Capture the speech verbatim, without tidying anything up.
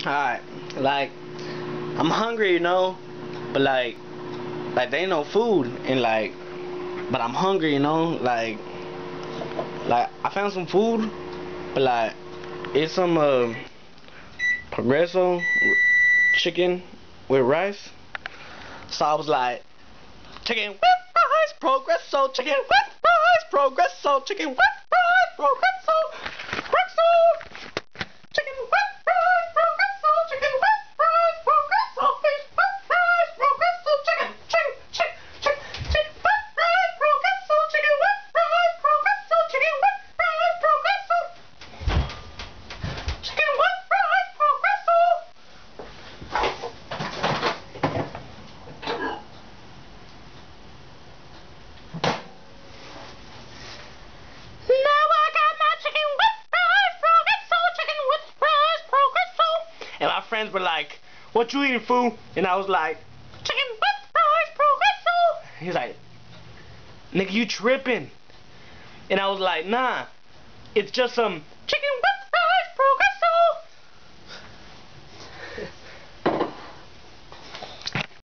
Alright, like, I'm hungry, you know, but like, like, there ain't no food, and like, but I'm hungry, you know, like, like, I found some food, but like, it's some, uh, Progresso chicken with rice, so I was like, chicken with rice, Progresso chicken with rice, Progresso chicken with rice, Progresso, Progresso, chicken with rice, Progresso, chicken with rice, Progresso, fish with rice, Progresso, chicken, chicken, chicken, chicken, chicken with rice, Progresso, chicken with rice, Progresso, chicken with rice, Progresso, chicken with rice, Progresso. Now I got my chicken with rice, Progresso, chicken with rice, Progresso. And my friends were like, "What you eating, fool?" And I was like, "Chicken with rice, Progresso." He's like, "Nigga, you tripping?" And I was like, "Nah, it's just some chicken with